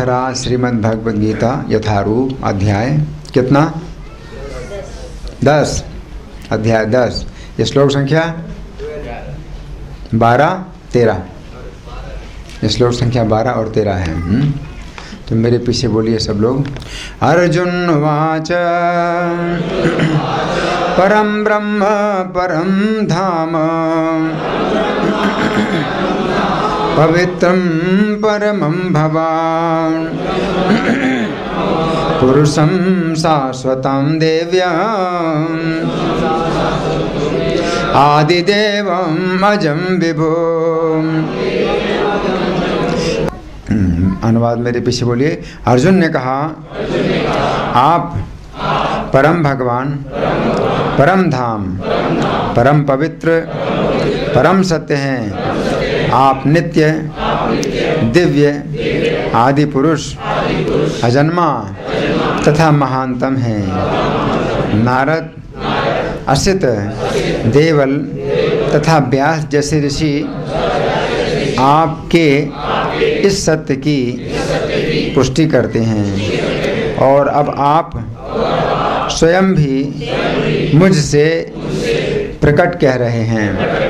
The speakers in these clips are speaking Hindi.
अथरा श्रीमद् भगवद गीता यथारूप अध्याय कितना 10 अध्याय 10 ये श्लोक संख्या 12-13 ये श्लोक संख्या 12 और 13 है। तो मेरे पीछे बोलिए सब लोग। अर्जुन उवाच परम ब्रह्म परम धाम पवित्रं परमं भवान् पुरुषं शाश्वतं देव्यम् आदिदेवम् अजं विभुम्। अनुवाद मेरे पीछे बोलिए। अर्जुन ने कहा आप परम भगवान, परम धाम, परम पवित्र, परम सत्य हैं। आप नित्य, दिव्य, आदि पुरुष, अजन्मा तथा महानतम हैं। नारद, असित, देवल तथा व्यास जैसे ऋषि आपके इस सत्य की पुष्टि करते हैं और अब आप स्वयं भी मुझसे प्रकट कह रहे हैं।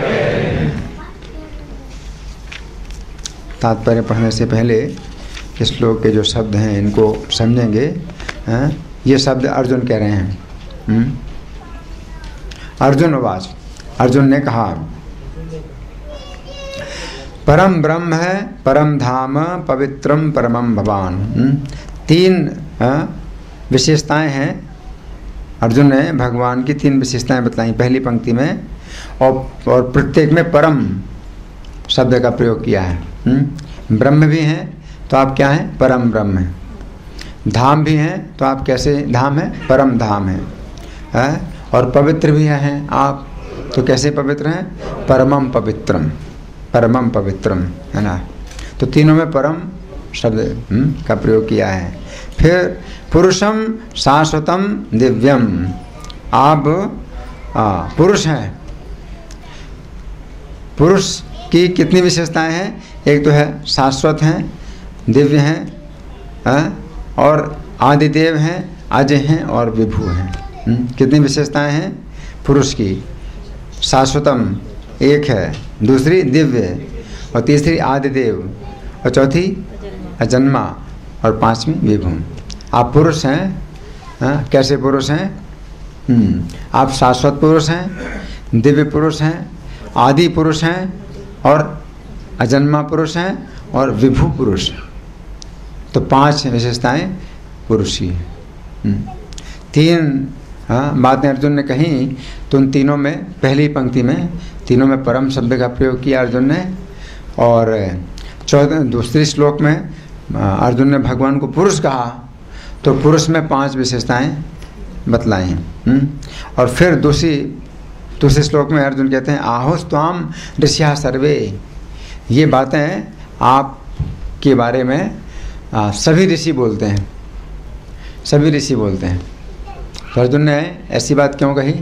तात्पर्य पढ़ने से पहले इस श्लोक के जो शब्द हैं इनको समझेंगे। ये शब्द अर्जुन कह रहे हैं। अर्जुन उवाच, अर्जुन ने कहा परम ब्रह्म है, परम धाम, पवित्रम परमम भवान। 3 विशेषताएं हैं। अर्जुन ने भगवान की 3 विशेषताएं बताई पहली पंक्ति में और प्रत्येक में परम शब्द का प्रयोग किया है। ब्रह्म भी हैं तो आप क्या हैं? परम ब्रह्म हैं। धाम भी हैं तो आप कैसे धाम हैं? परम धाम हैं। और पवित्र भी हैं आप तो कैसे पवित्र हैं? परमम पवित्रम, परमम पवित्रम, है ना। तो तीनों में परम शब्द का प्रयोग किया है। फिर पुरुषम शाश्वतम दिव्यम, आप पुरुष हैं। पुरुष की कितनी विशेषताएं हैं? एक तो है शाश्वत हैं, दिव्य हैं, और आदिदेव हैं, अजय हैं और विभु हैं। कितनी विशेषताएं हैं पुरुष की? शाश्वतम एक है, दूसरी दिव्य, और तीसरी आदिदेव, और चौथी अजन्मा, और 5वीं विभु। आप पुरुष हैं। कैसे पुरुष हैं? आप शाश्वत पुरुष हैं, दिव्य पुरुष हैं, आदि पुरुष हैं, और अजन्मा पुरुष हैं, और विभु पुरुष। तो 5 विशेषताएं पुरुष की हैं। 3 बातें अर्जुन ने कही तो उन तीनों में पहली पंक्ति में तीनों में परम शब्द का प्रयोग किया अर्जुन ने। और दूसरी श्लोक में अर्जुन ने भगवान को पुरुष कहा तो पुरुष में 5 विशेषताएं बतलाई। और फिर दूसरे श्लोक में अर्जुन कहते हैं आहुस्त्वाम ऋषिः सर्वे। ये बातें आप के बारे में सभी ऋषि बोलते हैं, सभी ऋषि बोलते हैं। तो अर्जुन ने ऐसी बात क्यों कही?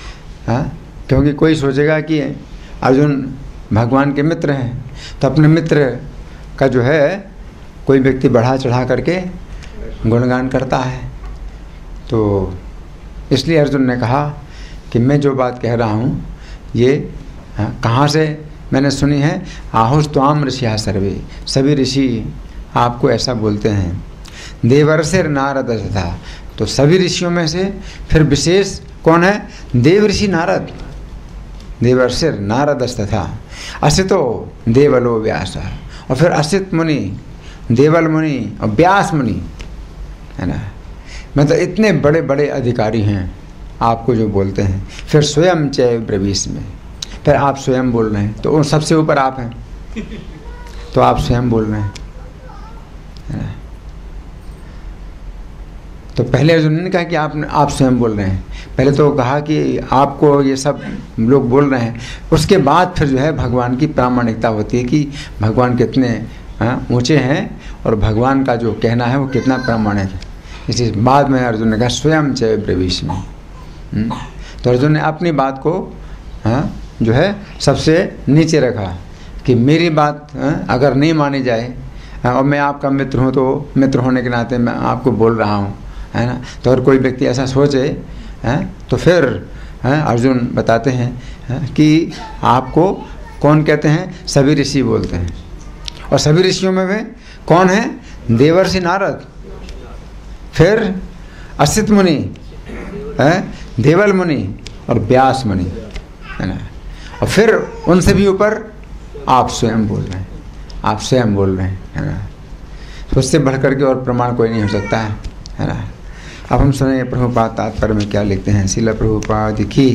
क्योंकि कोई सोचेगा कि अर्जुन भगवान के मित्र हैं तो अपने मित्र का जो है कोई व्यक्ति बढ़ा चढ़ा करके गुणगान करता है। तो इसलिए अर्जुन ने कहा कि मैं जो बात कह रहा हूँ ये कहाँ से मैंने सुनी है? आहुस्त्वाम ऋषिः सर्वे, सभी ऋषि आपको ऐसा बोलते हैं। देवर्षिर् नारद तथा, तो सभी ऋषियों में से फिर विशेष कौन है? देव ऋषि नारद। देवर्षिर् नारद तथा असितो देवलो व्यास, और फिर असित मुनि, देवल मुनि और व्यास मुनि, है ना। मतलब इतने बड़े बड़े अधिकारी हैं आपको जो बोलते हैं। फिर स्वयं चैव ब्रवीष में, फिर आप स्वयं बोल रहे हैं तो उन सबसे ऊपर आप हैं तो आप स्वयं बोल रहे हैं, है ना। तो पहले अर्जुन ने कहा कि आप स्वयं बोल रहे हैं। पहले तो कहा कि आपको ये सब लोग बोल रहे हैं, उसके बाद फिर जो है भगवान की प्रामाणिकता होती है कि भगवान कितने ऊंचे हैं और भगवान का जो कहना है वो कितना प्रामाणिक है। इसी बाद में अर्जुन ने कहा स्वयं चैव ब्रवीष में। तो अर्जुन ने अपनी बात को जो है सबसे नीचे रखा कि मेरी बात अगर नहीं मानी जाए और मैं आपका मित्र हूँ, तो मित्र होने के नाते मैं आपको बोल रहा हूँ, है ना। तो अगर कोई व्यक्ति ऐसा सोचे तो फिर अर्जुन बताते हैं कि आपको कौन कहते हैं, सभी ऋषि बोलते हैं। और सभी ऋषियों में वे कौन है, देवर्षि नारद, फिर असित मुनि, देवल मुनि और व्यास मुनि, है ना। और फिर उनसे भी ऊपर आप स्वयं बोल रहे हैं, आप स्वयं बोल रहे हैं, है ना। तो उससे बढ़कर के और प्रमाण कोई नहीं हो सकता है ना। अब हम सुने प्रभुपाद तात्पर्य में क्या लिखते हैं। श्रील प्रभुपाद की।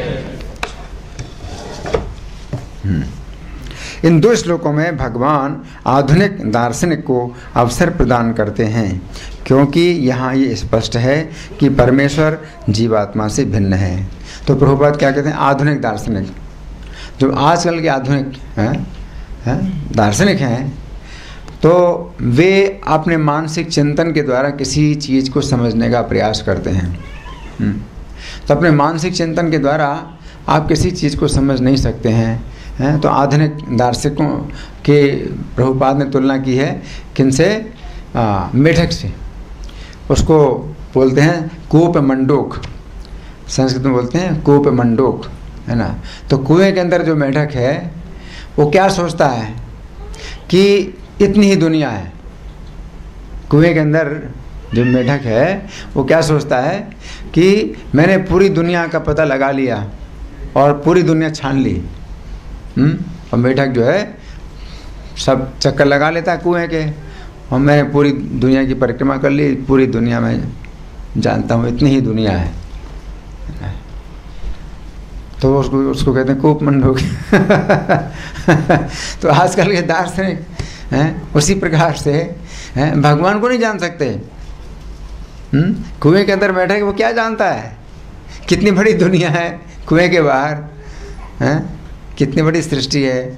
इन 2 श्लोकों में भगवान आधुनिक दार्शनिक को अवसर प्रदान करते हैं, क्योंकि यहाँ ये स्पष्ट है कि परमेश्वर जीवात्मा से भिन्न है। तो प्रभुपाद क्या कहते हैं, आधुनिक दार्शनिक, जो आजकल के आधुनिक दार्शनिक हैं, तो वे अपने मानसिक चिंतन के द्वारा किसी चीज़ को समझने का प्रयास करते हैं। तो अपने मानसिक चिंतन के द्वारा आप किसी चीज़ को समझ नहीं सकते हैं। तो आधुनिक दार्शनिकों के प्रभुपाद ने तुलना की है किनसे, मेढक से। उसको बोलते हैं कूप मंडूक, संस्कृत में बोलते हैं कूप मंडूक, है ना। तो कुएं के अंदर जो मेढक है वो क्या सोचता है कि इतनी ही दुनिया है। कुएं के अंदर जो मेढक है वो क्या सोचता है कि मैंने पूरी दुनिया का पता लगा लिया और पूरी दुनिया छान ली। और मेढक जो है सब चक्कर लगा लेता है कुएं के, और मैंने पूरी दुनिया की परिक्रमा कर ली, पूरी दुनिया में जानता हूँ, इतनी ही दुनिया है। तो उसको कहते हैं कूप मंडूक। तो आजकल के दार्शनिक हैं उसी प्रकार से भगवान को नहीं जान सकते। कुएं के अंदर बैठा है, वो क्या जानता है कितनी बड़ी दुनिया है कुएं के बाहर, कितनी बड़ी सृष्टि है,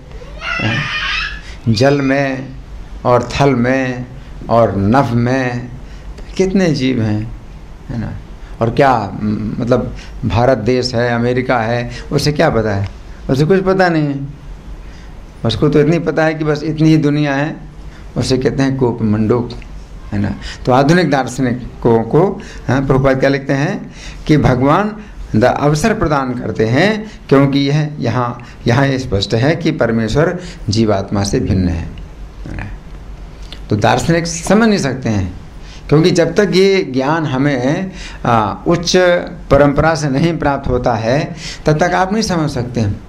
जल में और थल में और नभ में कितने जीव हैं, है ना। और क्या मतलब भारत देश है, अमेरिका है, उसे क्या पता है, उसे कुछ पता नहीं है। उसको तो इतनी पता है कि बस इतनी ही दुनिया है, उसे कहते हैं कूप मंडूक, है ना। तो आधुनिक दार्शनिकों को प्रभुपाद क्या लिखते हैं कि भगवान अवसर प्रदान करते हैं, क्योंकि यह यहाँ स्पष्ट है कि परमेश्वर जीवात्मा से भिन्न है। तो दार्शनिक समझ नहीं सकते हैं, क्योंकि जब तक ये ज्ञान हमें उच्च परंपरा से नहीं प्राप्त होता है तब तक आप नहीं समझ सकते हैं।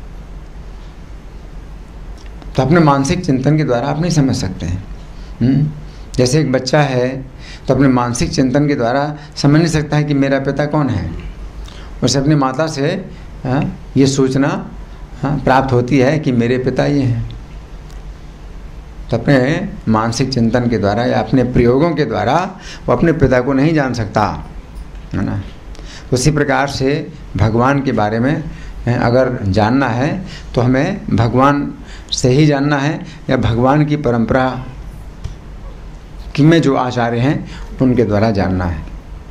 तो अपने मानसिक चिंतन के द्वारा आप नहीं समझ सकते हैं। जैसे एक बच्चा है तो अपने मानसिक चिंतन के द्वारा समझ नहीं सकता है कि मेरा पिता कौन है। उसे अपनी माता से ये सूचना प्राप्त होती है कि मेरे पिता ये हैं। तो अपने मानसिक चिंतन के द्वारा या अपने प्रयोगों के द्वारा वो अपने पिता को नहीं जान सकता, है ना। उसी प्रकार से भगवान के बारे में अगर जानना है तो हमें भगवान से ही जानना है, या भगवान की परंपरा में जो आचार्य हैं उनके द्वारा जानना है।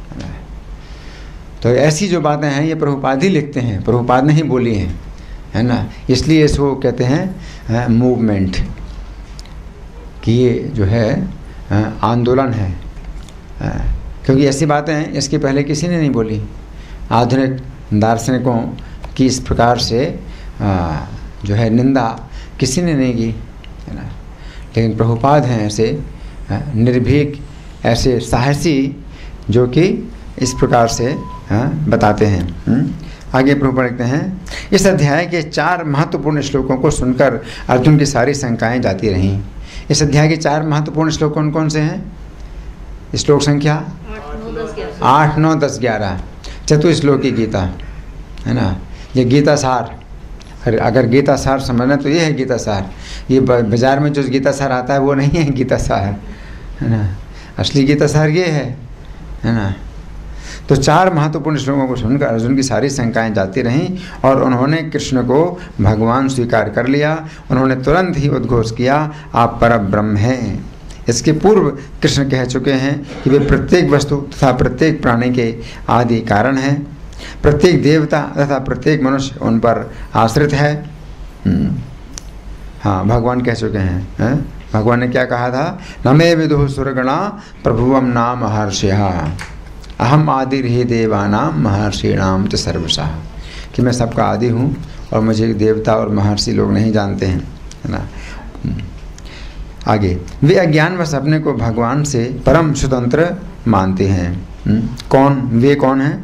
तो ऐसी जो बातें हैं ये प्रभुपाद ही लिखते हैं, प्रभुपाद ने ही बोली हैं, है ना। इसलिए इसको कहते हैं मूवमेंट, कि ये जो है आंदोलन है, क्योंकि ऐसी बातें हैं इसके पहले किसी ने नहीं बोली। आधुनिक दार्शनिकों की इस प्रकार से जो है निंदा किसी ने नहीं की, है ना। लेकिन प्रभुपाद हैं ऐसे निर्भीक, ऐसे साहसी, जो कि इस प्रकार से बताते हैं। आगे प्रभुपाद लिखते हैं, इस अध्याय के 4 महत्वपूर्ण श्लोकों को सुनकर अर्जुन की सारी शंकाएं जाती रहीं। इस अध्याय के 4 महत्वपूर्ण श्लोक कौन कौन से हैं? श्लोक संख्या 8, 9, 10, 11 चतुश्लोकी गीता, है ना। ये गीता सार, अगर गीता सार समझना तो ये है गीता सार। ये बाजार में जो गीता सार आता है वो नहीं है गीता सार, है ना। असली गीता सार ये है ना। तो 4 महत्वपूर्ण श्लोकों को सुनकर अर्जुन की सारी शंकाएं जाती रहीं और उन्होंने कृष्ण को भगवान स्वीकार कर लिया। उन्होंने तुरंत ही उद्घोष किया, आप परब्रह्म हैं। इसके पूर्व कृष्ण कह चुके हैं कि वे प्रत्येक वस्तु तथा प्रत्येक प्राणी के आदि कारण हैं। प्रत्येक देवता तथा प्रत्येक मनुष्य उन पर आश्रित है। हाँ, भगवान कह चुके हैं। भगवान ने क्या कहा था? न मे विदुः सुरगणा प्रभुवम नाम महर्षिः अहम आदिर् हि देवानाम महर्षीणाम च सर्वशः, कि मैं सबका आदि हूँ और मुझे देवता और महर्षि लोग नहीं जानते हैं, है ना। आगे, वे अज्ञानवश अपने को भगवान से परम स्वतंत्र मानते हैं। कौन? वे कौन हैं?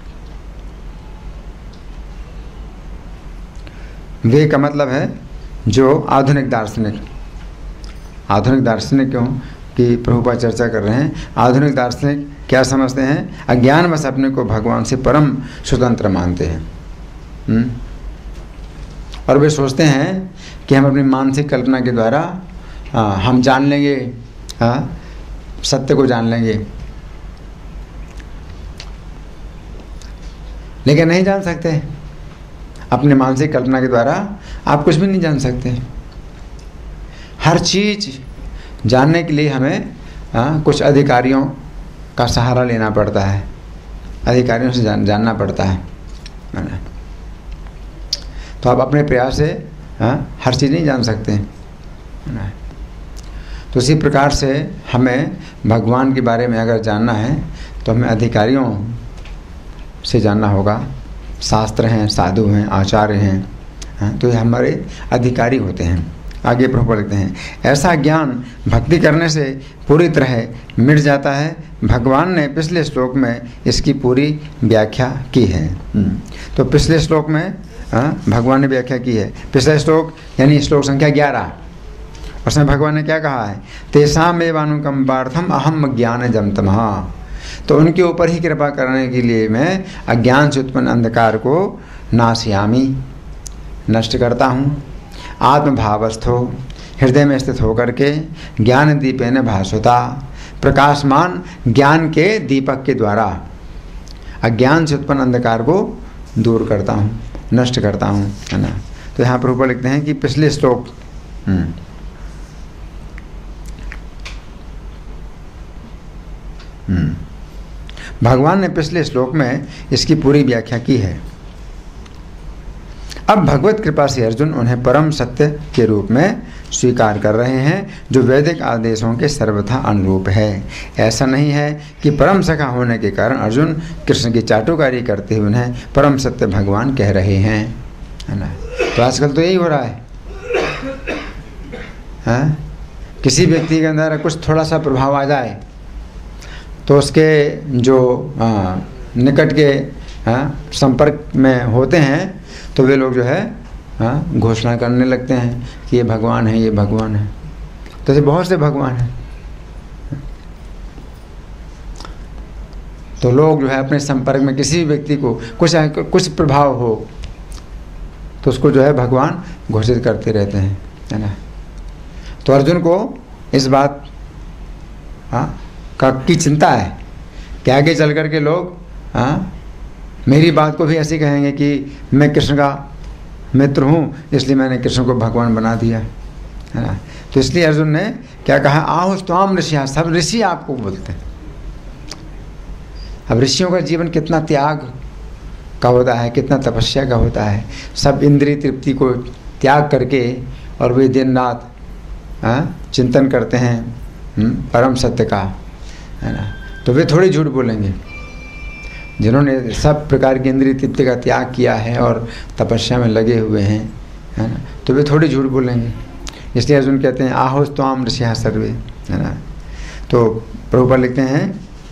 वे का मतलब है जो आधुनिक दार्शनिक क्यों कि प्रभुपाद चर्चा कर रहे हैं। आधुनिक दार्शनिक क्या समझते हैं? अज्ञानवश अपने को भगवान से परम स्वतंत्र मानते हैं। और वे सोचते हैं कि हम अपनी मानसिक कल्पना के द्वारा हम जान लेंगे, सत्य को जान लेंगे, लेकिन नहीं जान सकते। अपने मानसिक कल्पना के द्वारा आप कुछ भी नहीं जान सकते। हर चीज़ जानने के लिए हमें कुछ अधिकारियों का सहारा लेना पड़ता है, अधिकारियों से जानना पड़ता है ना। तो आप अपने प्रयास से हर चीज़ नहीं जान सकते ना। तो इसी प्रकार से हमें भगवान के बारे में अगर जानना है तो हमें अधिकारियों से जानना होगा। शास्त्र हैं, साधु हैं, आचार्य हैं, तो ये हमारे अधिकारी होते हैं। आगे प्रभु लिखते हैं, ऐसा ज्ञान भक्ति करने से पूरी तरह मिट जाता है। भगवान ने पिछले श्लोक में इसकी पूरी व्याख्या की है। तो पिछले श्लोक में भगवान ने व्याख्या की है। पिछला श्लोक यानी श्लोक संख्या 11, उसमें भगवान ने क्या कहा है? तेषाम एवानुकंपार्थम अहम ज्ञानजं तमः, तो उनके ऊपर ही कृपा करने के लिए मैं अज्ञान से उत्पन्न अंधकार को नाशयामी, नष्ट करता हूँ। आत्मभावस्थो, हृदय में स्थित होकर के ज्ञान दीपेन भासुता, प्रकाशमान ज्ञान के दीपक के द्वारा अज्ञान से उत्पन्न अंधकार को दूर करता हूँ, नष्ट करता हूँ, है ना। तो यहाँ पर ऊपर लिखते हैं कि पिछले श्लोक भगवान ने पिछले श्लोक में इसकी पूरी व्याख्या की है। अब भगवत कृपा से अर्जुन उन्हें परम सत्य के रूप में स्वीकार कर रहे हैं, जो वैदिक आदेशों के सर्वथा अनुरूप है। ऐसा नहीं है कि परम सखा होने के कारण अर्जुन कृष्ण की चाटुकारी करते हुए उन्हें परम सत्य भगवान कह रहे हैं, है ना। तो आजकल तो यही हो रहा है, किसी व्यक्ति के अंदर कुछ थोड़ा सा प्रभाव आ जाए तो उसके जो निकट के संपर्क में होते हैं तो वे लोग जो है घोषणा करने लगते हैं कि ये भगवान है, ये भगवान है। तो ऐसे बहुत से भगवान हैं। तो लोग जो है अपने संपर्क में किसी भी व्यक्ति को कुछ प्रभाव हो तो उसको जो है भगवान घोषित करते रहते हैं, है ना। तो अर्जुन को इस बात की चिंता है कि आगे चल कर के लोग मेरी बात को भी ऐसे कहेंगे कि मैं कृष्ण का मित्र हूँ, इसलिए मैंने कृष्ण को भगवान बना दिया, है ना। तो इसलिए अर्जुन ने क्या कहा? आहुस्त्वाम ऋषिया, सब ऋषि आपको बोलते हैं। अब ऋषियों का जीवन कितना त्याग का होता है, कितना तपस्या का होता है। सब इंद्रिय तृप्ति को त्याग करके और वे दिन रात चिंतन करते हैं परम सत्य का, है ना। तो वे थोड़ी झूठ बोलेंगे। जिन्होंने सब प्रकार की इंद्रिय तृप्ति का त्याग किया है और तपस्या में लगे हुए हैं, है ना, तो वे थोड़ी झूठ बोलेंगे। इसलिए अर्जुन कहते हैं आहुस्त्वाम ऋषिः सर्वे, है ना। तो प्रभुपाद लिखते हैं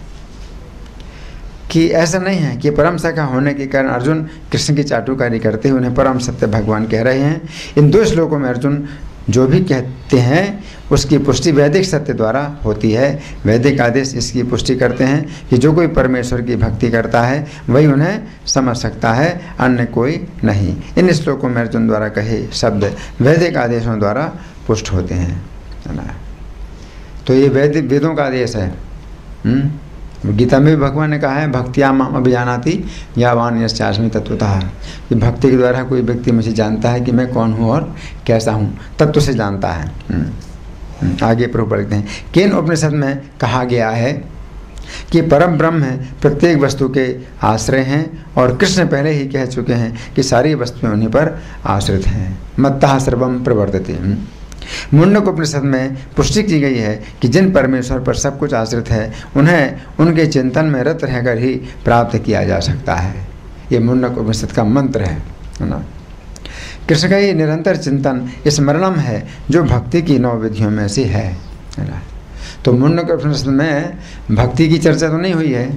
कि ऐसा नहीं है कि परम सखा होने के कारण अर्जुन कृष्ण की चाटुकारी करते हुए उन्हें परम सत्य भगवान कह रहे हैं। इन दो श्लोकों में अर्जुन जो भी कहते हैं उसकी पुष्टि वैदिक सत्य द्वारा होती है। वैदिक आदेश इसकी पुष्टि करते हैं कि जो कोई परमेश्वर की भक्ति करता है वही उन्हें समझ सकता है, अन्य कोई नहीं। इन श्लोकों में अर्जुन द्वारा कहे शब्द वैदिक आदेशों द्वारा पुष्ट होते हैं, है ना। तो ये वेदों का आदेश है। गीता में भी भगवान ने कहा है भक्तिया माम अभिजानाति यावान यस्यास्मि तत्वतः, कि भक्ति के द्वारा कोई व्यक्ति मुझे जानता है कि मैं कौन हूँ और कैसा हूँ, तत्व से जानता है। आगे प्रभु पढ़ते हैं किन उपनिषद में कहा गया है कि परम ब्रह्म है प्रत्येक वस्तु के आश्रय हैं, और कृष्ण पहले ही कह चुके हैं कि सारी वस्तुएं उन्हीं पर आश्रित हैं। मत्तः सर्वम प्रवर्तते। मुंडकोपनिषद में पुष्टि की गई है कि जिन परमेश्वर पर सब कुछ आश्रित है उन्हें उनके चिंतन में रत रहकर ही प्राप्त किया जा सकता है। ये मुंडकोपनिषद का मंत्र है ना। कृष्ण का ये निरंतर चिंतन स्मरणम है जो भक्ति की 9 विधियों में से है ना। तो मुंडकोपनिषद में भक्ति की चर्चा तो नहीं हुई है,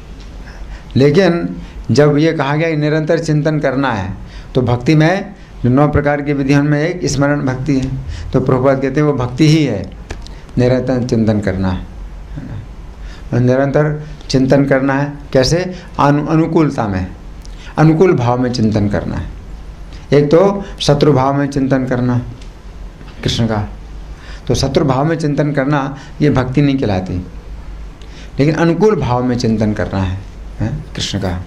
लेकिन जब ये कहा गया कि निरंतर चिंतन करना है तो भक्ति में जो 9 प्रकार की विधियों में एक स्मरण भक्ति है। तो प्रभुपाद कहते हैं वो भक्ति ही है, निरंतर चिंतन करना है ना। और निरंतर चिंतन करना है कैसे? अनुकूलता में, अनुकूल भाव में चिंतन करना है। एक तो शत्रु भाव में चिंतन करना कृष्ण का, तो शत्रु भाव में चिंतन करना ये भक्ति नहीं कहलाती, लेकिन अनुकूल भाव में चिंतन करना है कृष्ण का,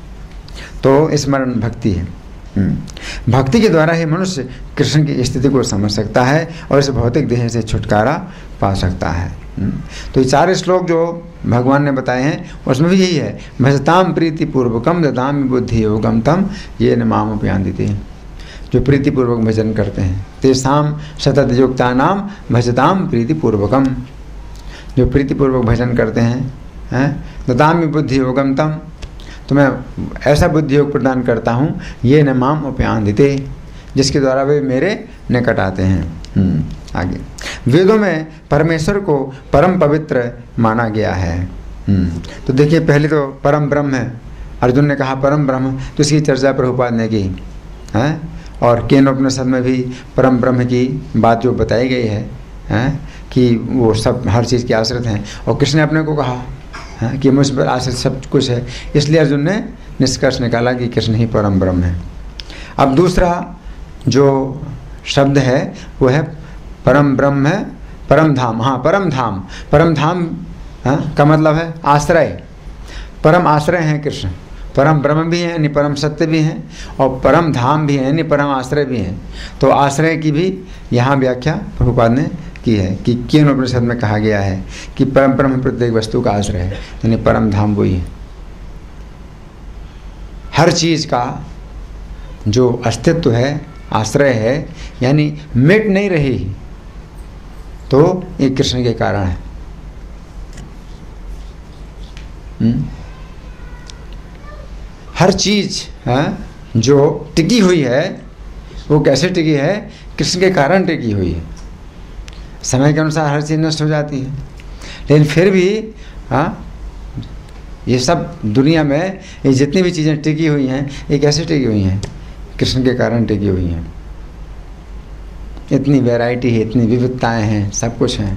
तो स्मरण भक्ति है। भक्ति के द्वारा ही मनुष्य कृष्ण की स्थिति को समझ सकता है और इस भौतिक देह से छुटकारा पा सकता है। तो ये 4 श्लोक जो भगवान ने बताए हैं उसमें भी यही है, भजताम प्रीति पूर्वकम ददामि बुद्धि योगम तम ये न माम उपयांदिते। जो प्रीतिपूर्वक भजन करते हैं तेषाम सतत युक्ता नाम भजताम प्रीतिपूर्वकम। जो प्रीतिपूर्वक भजन करते हैं ददामि बुद्धि योगम तम, तो मैं ऐसा बुद्धि योग प्रदान करता हूँ ये न माम उपयांदिते, जिसके द्वारा वे मेरे निकट आते हैं। आगे वेदों में परमेश्वर को परम पवित्र माना गया है। तो देखिए पहले तो परम ब्रह्म है, अर्जुन ने कहा परम ब्रह्म, तो इसकी चर्चा प्रभुपाद ने की है। और केनोपनिषद में भी परम ब्रह्म की बात जो बताई गई है कि वो सब हर चीज़ के आश्रित हैं, और कृष्ण ने अपने को कहा कि मुझ पर आश्रित सब कुछ है, इसलिए अर्जुन ने निष्कर्ष निकाला कि कृष्ण ही परम ब्रह्म है। अब दूसरा जो शब्द है वो है परम ब्रह्म है, परम धाम। हाँ परम धाम, परम धाम का मतलब है आश्रय, परम आश्रय हैं कृष्ण। परम ब्रह्म भी हैं यानी परम सत्य भी हैं, और परम धाम भी हैं यानी परम आश्रय भी हैं। तो आश्रय की भी यहाँ व्याख्या प्रभुपाद ने की है कि केन उपनिषद में कहा गया है कि परम ब्रह्म प्रत्येक वस्तु का आश्रय है, यानी परम धाम वही है। हर चीज़ का जो अस्तित्व है आश्रय है, यानी मिट नहीं रही, तो ये कृष्ण के कारण है। हर चीज़ जो टिकी हुई है वो कैसे टिकी है? कृष्ण के कारण टिकी हुई है। समय के अनुसार हर चीज़ नष्ट हो जाती है, लेकिन फिर भी ये सब दुनिया में ये जितनी भी चीज़ें टिकी हुई हैं ये कैसे टिकी हुई हैं? कृष्ण के कारण टिकी हुई हैं। इतनी वैरायटी है, इतनी विविधताएं हैं, सब कुछ हैं,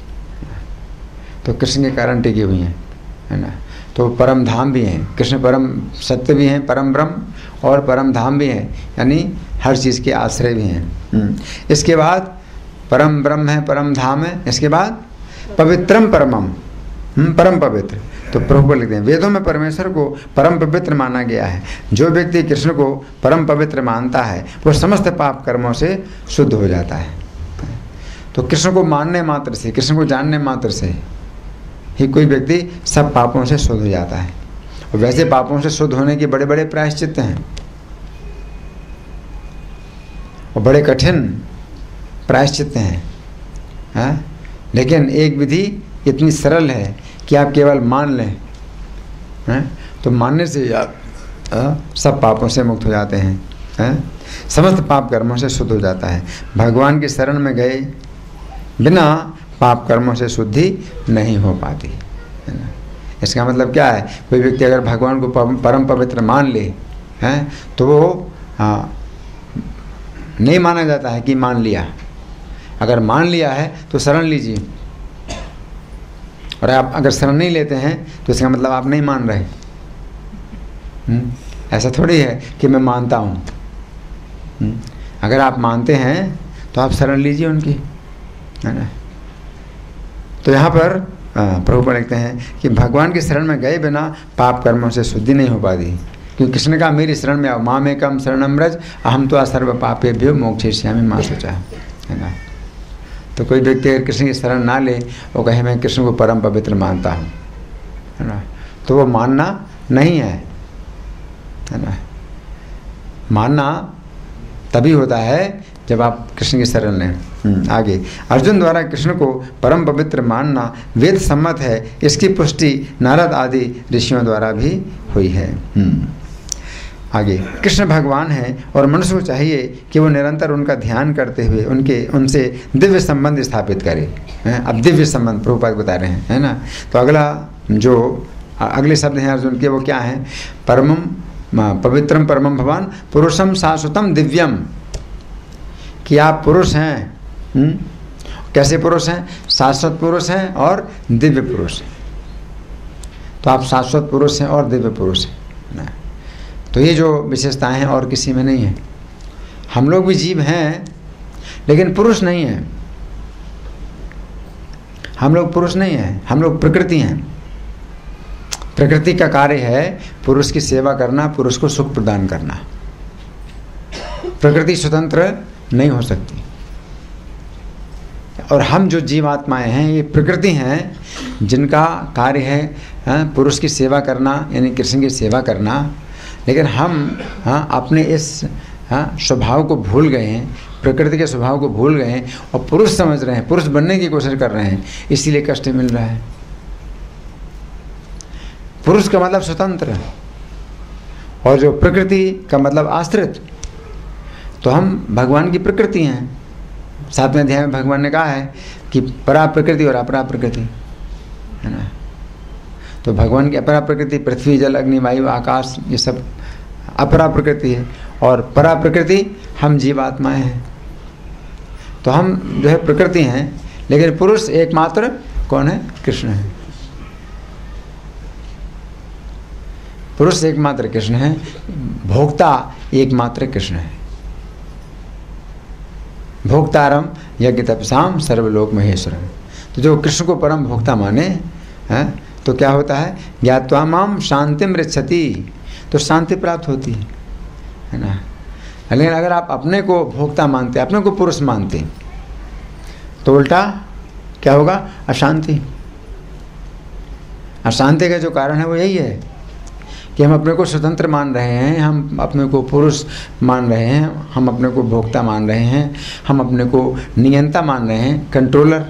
तो कृष्ण के कारण टिकी हुई हैं, है ना। तो परम धाम भी हैं, कृष्ण परम सत्य भी हैं, परम ब्रह्म, और परम धाम भी हैं, यानी हर चीज़ के आश्रय भी हैं। इसके बाद परम ब्रह्म है, परम धाम है, इसके बाद पवित्रम परमम, परम पवित्र। तो प्रभु लिखते हैं वेदों में परमेश्वर को परम पवित्र माना गया है। जो व्यक्ति कृष्ण को परम पवित्र मानता है वो समस्त पाप कर्मों से शुद्ध हो जाता है। तो कृष्ण को मानने मात्र से, कृष्ण को जानने मात्र से ही कोई व्यक्ति सब पापों से शुद्ध हो जाता है। और वैसे पापों से शुद्ध होने के बड़े बड़े प्रायश्चित्त हैं और बड़े कठिन प्रायश्चित्त हैं, लेकिन एक विधि इतनी सरल है कि आप केवल मान लें, तो मानने से आप सब पापों से मुक्त हो जाते हैं, समस्त पाप कर्मों से शुद्ध हो जाता है। भगवान की शरण में गए बिना पाप कर्मों से शुद्धि नहीं हो पाती, है ना। इसका मतलब क्या है? कोई व्यक्ति अगर भगवान को परम पवित्र मान ले तो वो नहीं माना जाता है कि मान लिया। अगर मान लिया है तो शरण लीजिए, और आप अगर शरण नहीं लेते हैं तो इसका मतलब आप नहीं मान रहे। ऐसा थोड़ी है कि मैं मानता हूँ। अगर आप मानते हैं तो आप शरण लीजिए उनकी, है ना। तो यहाँ पर प्रभु लिखते हैं कि भगवान की शरण में गए बिना पाप कर्मों से शुद्धि नहीं हो पाती, क्योंकि कृष्ण का मेरी शरण में आओ, माँ में कम शरणम ब्रज अहम तो सर्व पापेभ्यो मोक्षयिष्यामि मां शुचः, है ना। तो कोई व्यक्ति अगर कृष्ण की शरण ना ले, वो कहे मैं कृष्ण को परम पवित्र मानता हूँ, है ना। तो वो मानना नहीं है ना। मानना तभी होता है जब आप कृष्ण की शरण लें। आगे, अर्जुन द्वारा कृष्ण को परम पवित्र मानना वेद सम्मत है, इसकी पुष्टि नारद आदि ऋषियों द्वारा भी हुई है। आगे, कृष्ण भगवान है और मनुष्य को चाहिए कि वो निरंतर उनका ध्यान करते हुए उनसे दिव्य संबंध स्थापित करे। अब दिव्य संबंध प्रभुपाद बता रहे हैं, है ना। तो अगले शब्द हैं अर्जुन के, वो क्या है? परमम पवित्रम परमम भगवान पुरुषम शाश्वतम दिव्यम, कि आप पुरुष हैं। कैसे पुरुष हैं? शाश्वत पुरुष हैं और दिव्य पुरुष हैं। तो आप शाश्वत पुरुष हैं और दिव्य पुरुष हैं ना। तो ये जो विशेषताएं हैं और किसी में नहीं है। हम लोग भी जीव हैं लेकिन पुरुष नहीं हैं। हम लोग पुरुष नहीं हैं, हम लोग प्रकृति हैं। प्रकृति का कार्य है पुरुष की सेवा करना, पुरुष को सुख प्रदान करना। प्रकृति स्वतंत्र नहीं हो सकती। और हम जो जीवात्माएं हैं ये प्रकृति हैं जिनका कार्य है पुरुष की सेवा करना, यानी कृष्ण की सेवा करना। लेकिन हम अपने इस स्वभाव को भूल गए हैं, प्रकृति के स्वभाव को भूल गए हैं और पुरुष समझ रहे हैं, पुरुष बनने की कोशिश कर रहे हैं, इसीलिए कष्ट मिल रहा है। पुरुष का मतलब स्वतंत्र और जो प्रकृति का मतलब आश्रित। तो हम भगवान की प्रकृति हैं। 7वें अध्याय में भगवान ने कहा है कि परा प्रकृति और अपरा प्रकृति, है ना। तो भगवान की अपरा प्रकृति पृथ्वी, जल, अग्नि, वायु, आकाश, ये सब अपरा प्रकृति है और परा प्रकृति हम जीवात्माएं हैं। तो हम जो है प्रकृति हैं, लेकिन पुरुष एकमात्र कौन है? कृष्ण है। पुरुष एकमात्र कृष्ण है, भोक्ता एकमात्र कृष्ण है। भोक्तारम यज्ञ तपसाम सर्वलोक महेश्वरम। तो जो कृष्ण को परम भोक्ता माने हैं तो क्या होता है? ज्ञात्वा माम शांतिम ऋच्छति, तो शांति प्राप्त होती है ना। लेकिन अगर आप अपने को भोक्ता मानते, अपने को पुरुष मानते, तो उल्टा क्या होगा? अशांति। अशांति का जो कारण है वो यही है कि हम अपने को स्वतंत्र मान रहे हैं, हम अपने को पुरुष मान रहे हैं, हम अपने को भोक्ता मान रहे हैं, हम अपने को नियंता मान रहे हैं, कंट्रोलर।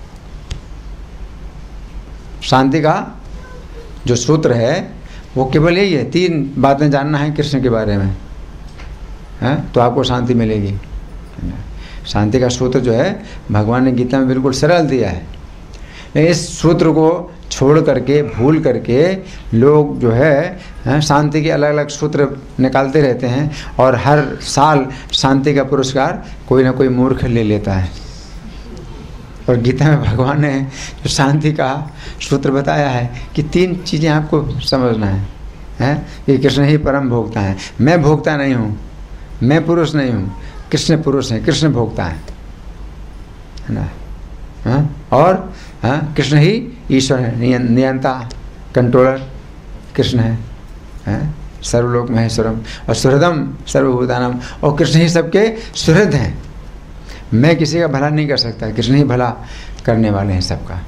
शांति का जो सूत्र है वो केवल यही है, 3 बातें जानना है कृष्ण के बारे में, है तो आपको शांति मिलेगी। शांति का सूत्र जो है भगवान ने गीता में बिल्कुल सरल दिया है। लेकिन इस सूत्र को छोड़ करके, भूल करके लोग जो है शांति के अलग अलग सूत्र निकालते रहते हैं और हर साल शांति का पुरस्कार कोई ना कोई मूर्ख ले लेता है। और गीता में भगवान ने जो शांति का सूत्र बताया है कि 3 चीज़ें आपको समझना है कि कृष्ण ही परम भोक्ता है। मैं भोक्ता नहीं हूँ, मैं पुरुष नहीं हूँ, कृष्ण पुरुष है, कृष्ण भोक्ता है ना। और कृष्ण ही ईश्वर है, नियंता, कंट्रोलर कृष्ण है, सर्वलोक महेश्वरम और सुहृदम सर्वभूतानाम, और कृष्ण ही सबके सुहृद हैं। मैं किसी का भला नहीं कर सकता, कृष्ण ही भला करने वाले हैं सबका।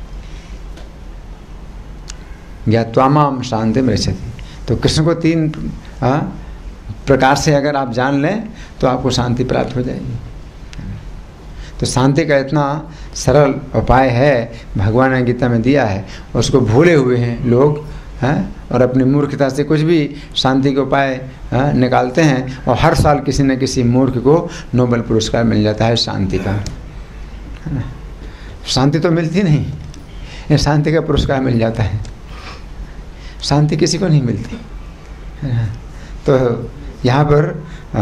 ज्ञात्वामाम शांतिम ऋच्छति। तो कृष्ण को 3 प्रकार से अगर आप जान लें तो आपको शांति प्राप्त हो जाएगी। तो शांति का इतना सरल उपाय है भगवान ने गीता में दिया है, उसको भूले हुए हैं लोग और अपनी मूर्खता से कुछ भी शांति के उपाय निकालते हैं और हर साल किसी न किसी मूर्ख को नोबेल पुरस्कार मिल जाता है शांति का, है ना। शांति तो मिलती नहीं, ये शांति का पुरस्कार मिल जाता है। शांति किसी को नहीं मिलती, है ना। तो यहाँ पर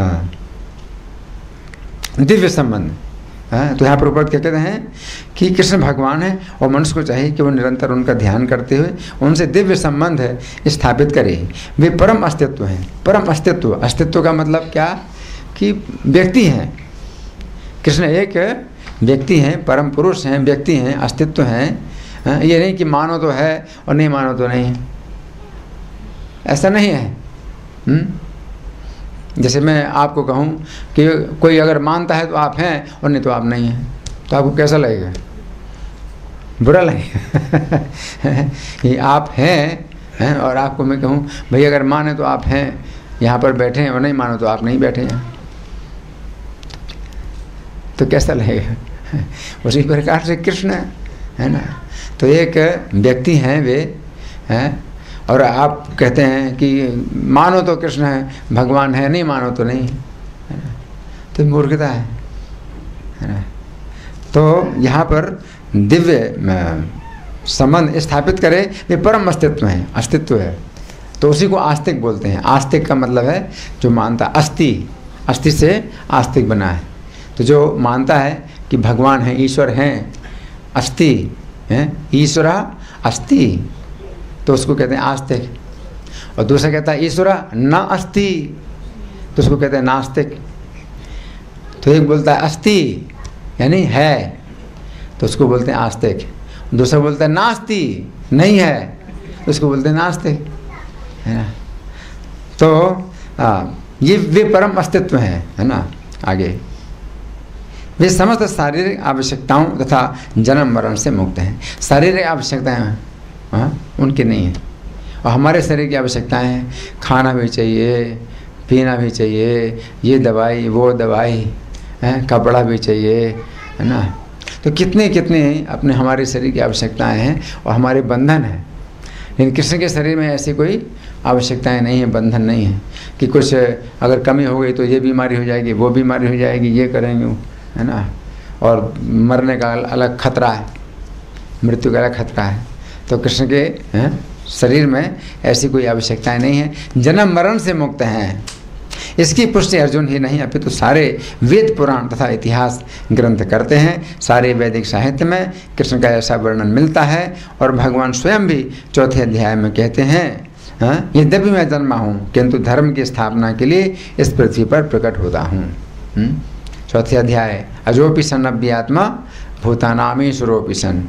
दिव्य संबंध, तो यहाँ पर ऊपर क्या कहते हैं कि कृष्ण भगवान है और मनुष्य को चाहिए कि वो निरंतर उनका ध्यान करते हुए उनसे दिव्य संबंध है स्थापित करे। वे परम अस्तित्व हैं। परम अस्तित्व, अस्तित्व का मतलब क्या कि व्यक्ति हैं। कृष्ण एक व्यक्ति हैं, परम पुरुष हैं, व्यक्ति हैं, अस्तित्व हैं। ये नहीं कि मानो तो है और नहीं मानो तो नहीं है, ऐसा नहीं है। जैसे मैं आपको कहूँ कि कोई अगर मानता है तो आप हैं और नहीं तो आप नहीं हैं, तो आपको कैसा लगेगा? बुरा लगे ये आप हैं और आपको मैं कहूँ भाई अगर माने तो आप हैं यहाँ पर बैठे हैं और नहीं मानो तो आप नहीं बैठे हैं, तो कैसा लगेगा? उसी प्रकार से कृष्ण है ना। तो एक व्यक्ति हैं वे हैं और आप कहते हैं कि मानो तो कृष्ण है, भगवान है, नहीं मानो तो नहीं, है ना। तो मूर्खता है ना। तो यहाँ पर दिव्य संबंध स्थापित करे, वे परम अस्तित्व है, अस्तित्व है। तो उसी को आस्तिक बोलते हैं। आस्तिक का मतलब है जो मानता, अस्थि, अस्थि से आस्तिक बना है। तो जो मानता है कि भगवान है, ईश्वर हैं, अस्थि हैं, ईश्वरा अस्थि, तो उसको कहते हैं आस्तिक। और दूसरा कहता है ईश्वरा न अस्थि, तो उसको कहते हैं नास्तिक। तो एक बोलता है अस्थि यानी है, तो उसको बोलते हैं आस्तिक। दूसरा बोलता है नास्ति, नहीं है, तो उसको बोलते हैं नास्तिक, है ना। तो ये वे परम अस्तित्व हैं, है ना। आगे वे समस्त शारीरिक आवश्यकताओं तथा जन्म मरण से मुक्त हैं। शारीरिक आवश्यकताएं उनकी नहीं है, और हमारे शरीर की आवश्यकताएं हैं, खाना भी चाहिए, पीना भी चाहिए, ये दवाई वो दवाई, कपड़ा भी चाहिए, है ना। तो कितने कितने अपने हमारे शरीर की आवश्यकताएं हैं और हमारे बंधन हैं। लेकिन कृष्ण के शरीर में ऐसी कोई आवश्यकताएं नहीं है, बंधन नहीं है कि कुछ अगर कमी हो गई तो ये बीमारी हो जाएगी, वो बीमारी हो जाएगी, ये करेंगे, है ना। और मरने का अलग खतरा है, मृत्यु का अलग खतरा है। तो कृष्ण के शरीर में ऐसी कोई आवश्यकताएं नहीं है, जन्म मरण से मुक्त हैं। इसकी पुष्टि अर्जुन ही नहीं अपितु सारे वेद पुराण तथा इतिहास ग्रंथ करते हैं। सारे वैदिक साहित्य में कृष्ण का ऐसा वर्णन मिलता है, और भगवान स्वयं भी चौथे अध्याय में कहते हैं, यद्यपि मैं जन्मा हूँ किंतु धर्म की स्थापना के लिए इस पृथ्वी पर प्रकट होता हूँ। चौथे अध्याय, अजोपि सन अव्यात्मा भूतानामीश्वरोपि सन।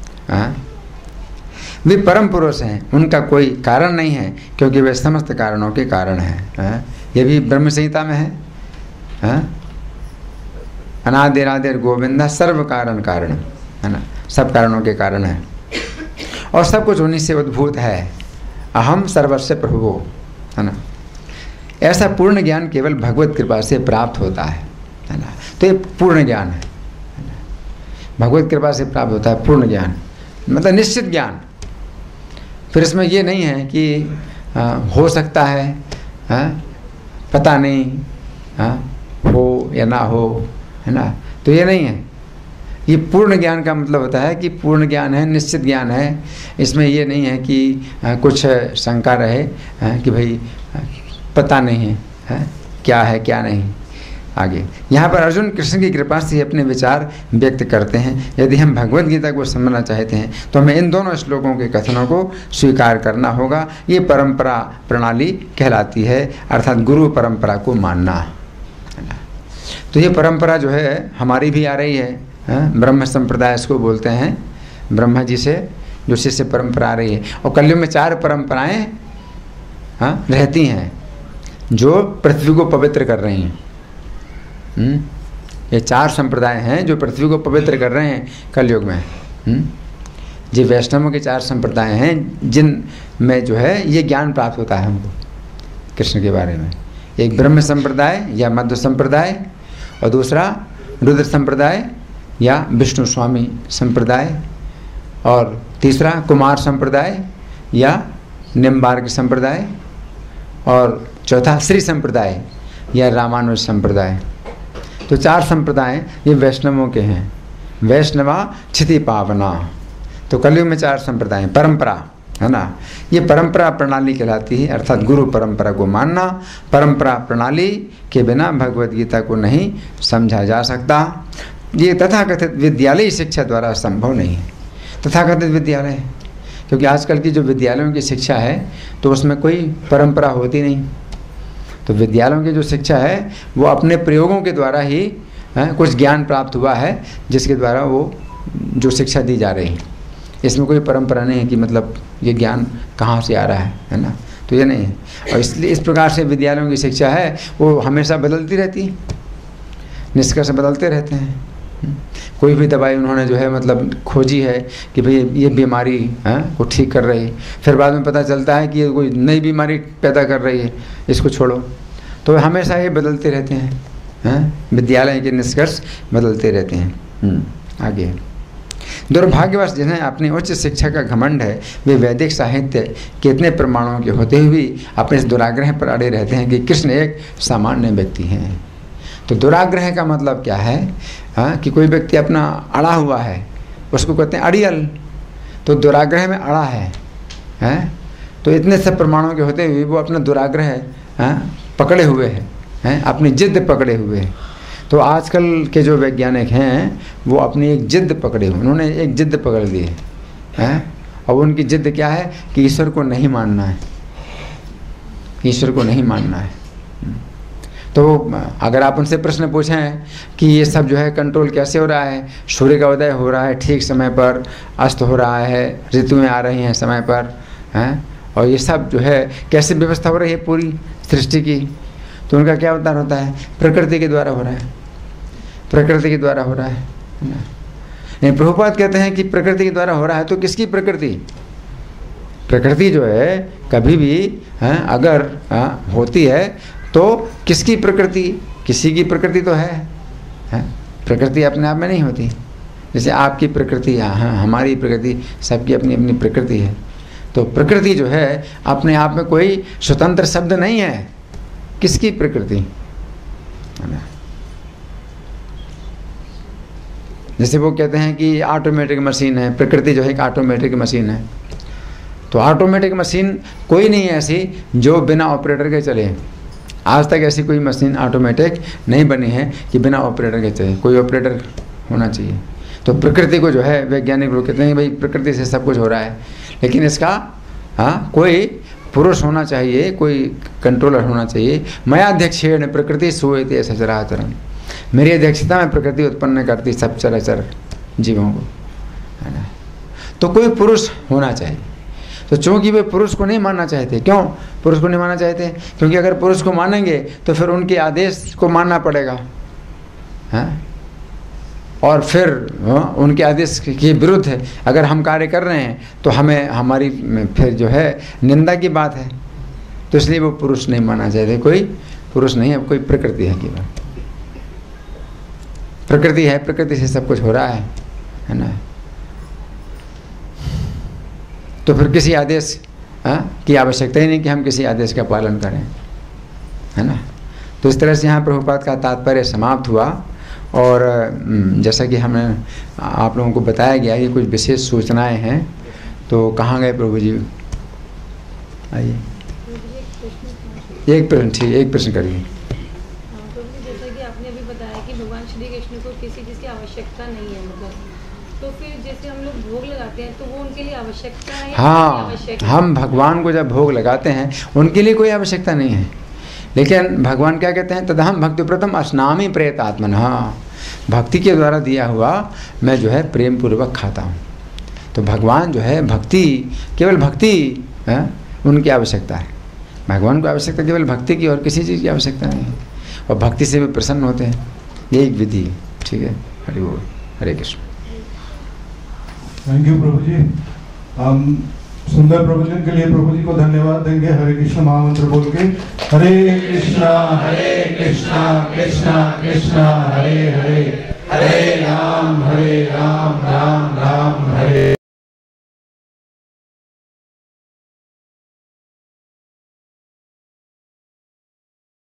वे परम पुरुष हैं, उनका कोई कारण नहीं है क्योंकि वे समस्त कारणों के कारण हैं। ये भी ब्रह्म संहिता में है। अनादिरादिर गोविंदा सर्व कारण कारण, है ना, सब कारणों के कारण है और सब कुछ उन्हीं से उद्भूत है। अहम सर्वस्व प्रभु, है ना। ऐसा पूर्ण ज्ञान केवल भगवत कृपा से प्राप्त होता है ना। तो ये पूर्ण ज्ञान है, भगवत कृपा से प्राप्त होता है पूर्ण ज्ञान, मतलब निश्चित ज्ञान। फिर इसमें ये नहीं है कि हो सकता है, पता नहीं हो या ना हो, है ना। तो ये नहीं है। ये पूर्ण ज्ञान का मतलब होता है कि पूर्ण ज्ञान है, निश्चित ज्ञान है। इसमें ये नहीं है कि कुछ शंका रहे कि भाई पता नहीं है क्या है क्या नहीं। आगे यहाँ पर अर्जुन कृष्ण की कृपा से अपने विचार व्यक्त करते हैं। यदि हम भगवत गीता को समझना चाहते हैं तो हमें इन दोनों श्लोकों के कथनों को स्वीकार करना होगा। ये परंपरा प्रणाली कहलाती है, अर्थात गुरु परंपरा को मानना। तो ये परंपरा जो है हमारी भी आ रही है, ब्रह्म संप्रदाय इसको बोलते हैं, ब्रह्मा जी से जो शिष्य परंपरा आ रही है। और कलयुग में 4 परंपराएँ रहती हैं जो पृथ्वी को पवित्र कर रही हैं। ये 4 संप्रदाय हैं जो पृथ्वी को पवित्र कर रहे हैं कलयुग में। जी वैष्णवों के 4 संप्रदाय हैं जिन में जो है ये ज्ञान प्राप्त होता है हमको कृष्ण के बारे में। एक ब्रह्म संप्रदाय या मध्य संप्रदाय, और दूसरा रुद्र संप्रदाय या विष्णु स्वामी संप्रदाय, और तीसरा कुमार संप्रदाय या निम्बार्क संप्रदाय, और चौथा श्री संप्रदाय या रामानुज संप्रदाय। तो 4 संप्रदाय ये वैष्णवों के हैं। वैष्णवा क्षिति पावना। तो कलयुग में 4 संप्रदाय, परंपरा, है ना। ये परंपरा प्रणाली कहलाती है, अर्थात गुरु परंपरा को मानना। परंपरा प्रणाली के बिना भगवत गीता को नहीं समझा जा सकता। ये तथाकथित विद्यालय शिक्षा द्वारा संभव नहीं है। तथाकथित विद्यालय, क्योंकि आजकल की जो विद्यालयों की शिक्षा है तो उसमें कोई परंपरा होती नहीं। तो विद्यालयों की जो शिक्षा है वो अपने प्रयोगों के द्वारा ही कुछ ज्ञान प्राप्त हुआ है, जिसके द्वारा वो जो शिक्षा दी जा रही है। इसमें कोई परंपरा नहीं है कि मतलब ये ज्ञान कहाँ से आ रहा है ना। तो ये नहीं है, और इसलिए इस प्रकार से विद्यालयों की शिक्षा है वो हमेशा बदलती रहती है, निष्कर्ष बदलते रहते हैं। कोई भी दवाई उन्होंने जो है मतलब खोजी है कि भाई ये बीमारी को ठीक कर रही है, फिर बाद में पता चलता है कि ये कोई नई बीमारी पैदा कर रही है, इसको छोड़ो। तो हमेशा ये बदलते रहते हैं, विद्यालय के निष्कर्ष बदलते रहते हैं। आगे, दुर्भाग्यवश जिन्हें अपनी उच्च शिक्षा का घमंड है, वे वैदिक साहित्य के इतने प्रमाणों के होते हुए भी अपने इस दुराग्रह पर अड़े रहते हैं कि कृष्ण एक सामान्य व्यक्ति हैं। तो दुराग्रह का मतलब क्या है? कि कोई व्यक्ति अपना अड़ा हुआ है, उसको कहते हैं अड़ियल। तो दुराग्रह में अड़ा है, तो इतने सब प्रमाणों के होते हुए वो अपना दुराग्रह पकड़े हुए हैं, अपनी जिद पकड़े हुए हैं। तो आजकल के जो वैज्ञानिक हैं वो अपनी एक जिद पकड़े हुए, उन्होंने एक जिद पकड़ ली है। और उनकी जिद क्या है कि ईश्वर को नहीं मानना है, ईश्वर को नहीं मानना है। तो अगर आप उनसे प्रश्न पूछें कि ये सब जो है कंट्रोल कैसे हो रहा है, सूर्य का उदय हो रहा है ठीक समय पर, अस्त हो रहा है, ऋतुएं आ रही हैं समय पर, और ये सब जो है कैसे व्यवस्था हो रही है पूरी सृष्टि की, तो उनका क्या उत्तर होता है? प्रकृति के द्वारा हो रहा है, प्रकृति के द्वारा हो रहा है। प्रभुपाद कहते हैं कि प्रकृति के द्वारा हो रहा है। तो किसकी प्रकृति? प्रकृति जो है कभी भी अगर होती है तो किसकी प्रकृति? किसी की प्रकृति तो है, प्रकृति अपने आप में नहीं होती। जैसे आपकी प्रकृति, हमारी प्रकृति, सबकी अपनी अपनी प्रकृति है। तो प्रकृति जो है अपने आप में कोई स्वतंत्र शब्द नहीं है। किसकी प्रकृति? जैसे वो कहते हैं कि ऑटोमेटिक मशीन है, प्रकृति जो है एक ऑटोमेटिक मशीन है। तो ऑटोमेटिक मशीन कोई नहीं है ऐसी जो बिना ऑपरेटर के चले। आज तक ऐसी कोई मशीन ऑटोमेटिक नहीं बनी है कि बिना ऑपरेटर के चले, कोई ऑपरेटर होना चाहिए। तो प्रकृति को जो है वैज्ञानिक लोग कहते हैं भाई प्रकृति से सब कुछ हो रहा है, लेकिन इसका कोई पुरुष होना चाहिए, कोई कंट्रोलर होना चाहिए। मयाध्यक्षेण प्रकृति सूयते सचराचरम्, मेरी अध्यक्षता में प्रकृति उत्पन्न करती सब चराचर जीवों को, है ना। तो कोई पुरुष होना चाहिए। तो चूंकि वे पुरुष को नहीं मानना चाहते, क्यों पुरुष को नहीं मानना चाहते? क्योंकि अगर पुरुष को मानेंगे तो फिर उनके आदेश को मानना पड़ेगा, और फिर उनके आदेश के विरुद्ध अगर हम कार्य कर रहे हैं तो हमें हमारी फिर जो है निंदा की बात है। तो इसलिए वो पुरुष नहीं माना चाहते। कोई पुरुष नहीं है, कोई प्रकृति है केवल। प्रकृति है, प्रकृति से सब कुछ हो रहा है ना। तो फिर किसी आदेश की आवश्यकता ही नहीं कि हम किसी आदेश का पालन करें, है ना। तो इस तरह से यहाँ प्रभुपाद का तात्पर्य समाप्त हुआ। और जैसा कि हमने आप लोगों को बताया गया ये कुछ विशेष सूचनाएं हैं। तो कहाँ गए प्रभु जी? आइए, एक प्रश्न, ठीक, एक प्रश्न करिए। जैसा कि आपने अभी बताया कि भगवान श्री कृष्ण को किसी चीज़ की आवश्यकता नहीं है, मतलब तो फिर जैसे हम लोग भोग लगाते हैं तो वो उनके लिए आवश्यकता है? हाँ, हम भगवान को जब भोग लगाते हैं उनके लिए कोई आवश्यकता नहीं है। लेकिन भगवान क्या कहते हैं? तदहम भक्ति प्रथम अस्नामी प्रेत आत्मन, भक्ति के द्वारा दिया हुआ मैं जो है प्रेम पूर्वक खाता हूँ। तो भगवान जो है भक्ति, केवल भक्ति उनकी आवश्यकता है। भगवान को आवश्यकता केवल भक्ति की और किसी चीज़ की आवश्यकता नहीं है। और भक्ति से भी प्रसन्न होते हैं, ये एक विधि है। ठीक है, हरि बोल, हरे कृष्ण। थैंक यू प्रभु जी। हम सुंदर प्रवचन के लिए प्रभु जी को धन्यवाद देंगे हरे कृष्ण महामंत्र बोल के। हरे कृष्णा कृष्णा कृष्णा हरे हरे, हरे राम राम